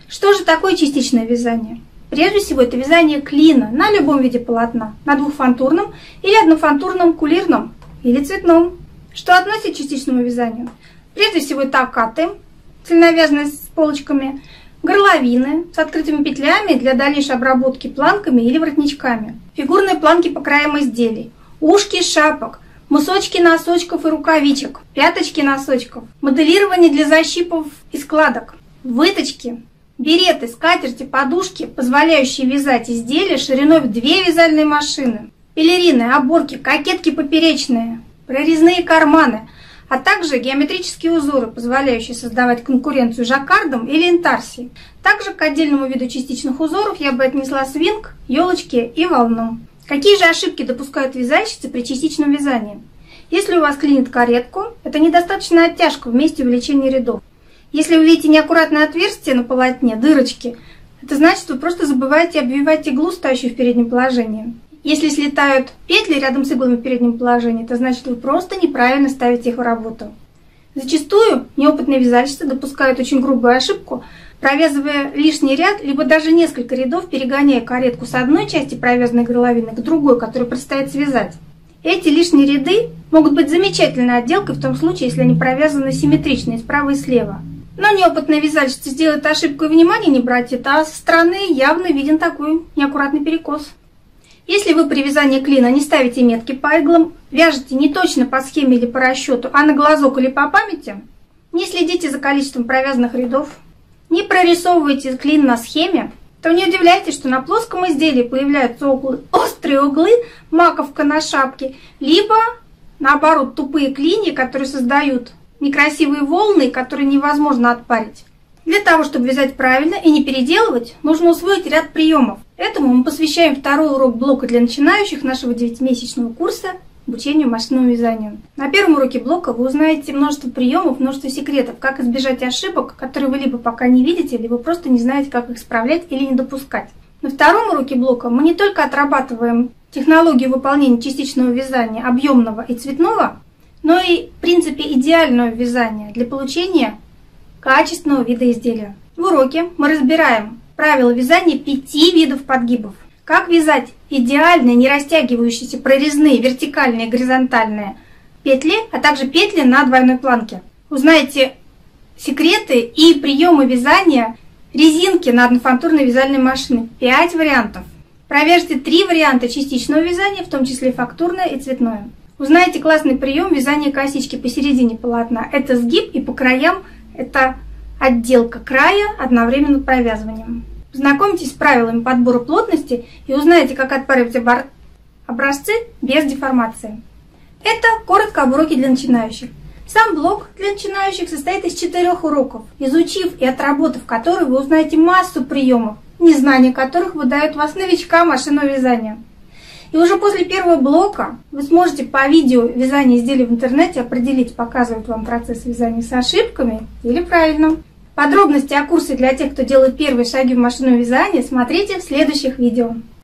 Что же такое частичное вязание? Прежде всего, это вязание клина на любом виде полотна, на двухфантурном или однофантурном кулирном или цветном. Что относится к частичному вязанию? Прежде всего, это окаты, цельновязанные с полочками, горловины с открытыми петлями для дальнейшей обработки планками или воротничками, фигурные планки по краям изделий, ушки шапок, мысочки носочков и рукавичек, пяточки носочков, моделирование для защипов и складок, выточки, береты, скатерти, подушки, позволяющие вязать изделия шириной в 2 вязальные машины, пелерины, оборки, кокетки поперечные, прорезные карманы, а также геометрические узоры, позволяющие создавать конкуренцию жаккардам или интарсии. Также к отдельному виду частичных узоров я бы отнесла свинг, елочки и волну. Какие же ошибки допускают вязальщицы при частичном вязании? Если у вас клинит каретку, это недостаточная оттяжка в месте увеличения рядов. Если вы видите неаккуратное отверстие на полотне, дырочки, это значит, вы просто забываете обвивать иглу, стоящую в переднем положении. Если слетают петли рядом с иглами в переднем положении, это значит, вы просто неправильно ставите их в работу. Зачастую неопытные вязальщицы допускают очень грубую ошибку, провязывая лишний ряд, либо даже несколько рядов, перегоняя каретку с одной части провязанной горловины к другой, которую предстоит связать. Эти лишние ряды могут быть замечательной отделкой в том случае, если они провязаны симметрично и справа и слева. Но неопытная вязальщица сделает ошибку и внимания не обратит, а со стороны явно виден такой неаккуратный перекос. Если вы при вязании клина не ставите метки по иглам, вяжете не точно по схеме или по расчету, а на глазок или по памяти, не следите за количеством провязанных рядов, не прорисовываете клин на схеме, то не удивляйтесь, что на плоском изделии появляются острые углы, маковка на шапке, либо, наоборот, тупые клинья, которые создают некрасивые волны, которые невозможно отпарить. Для того, чтобы вязать правильно и не переделывать, нужно усвоить ряд приемов. Этому мы посвящаем второй урок блока для начинающих нашего 9-месячного курса обучению машинному вязанию. На первом уроке блока вы узнаете множество приемов, множество секретов, как избежать ошибок, которые вы либо пока не видите, либо просто не знаете, как их исправлять или не допускать. На втором уроке блока мы не только отрабатываем технологию выполнения частичного вязания объемного и цветного, но и в принципе идеального вязания для получения качественного вида изделия. В уроке мы разбираем правила вязания 5 видов подгибов. Как вязать идеальные, не растягивающиеся прорезные, вертикальные, горизонтальные петли, а также петли на двойной планке. Узнаете секреты и приемы вязания резинки на однофантурной вязальной машине. 5 вариантов. Провяжите 3 варианта частичного вязания, в том числе фактурное и цветное. Узнаете классный прием вязания косички посередине полотна. Это сгиб, и по краям это отделка края одновременно провязыванием. Знакомьтесь с правилами подбора плотности и узнаете, как отпаривать образцы без деформации. Это коротко об уроке для начинающих. Сам блок для начинающих состоит из 4 уроков, изучив и отработав которые вы узнаете массу приемов, незнание которых выдает вас новичка машинного вязания. И уже после первого блока вы сможете по видео вязания изделий в интернете определить, показывает вам процесс вязания с ошибками или правильно. Подробности о курсе для тех, кто делает первые шаги в машинном вязании, смотрите в следующих видео.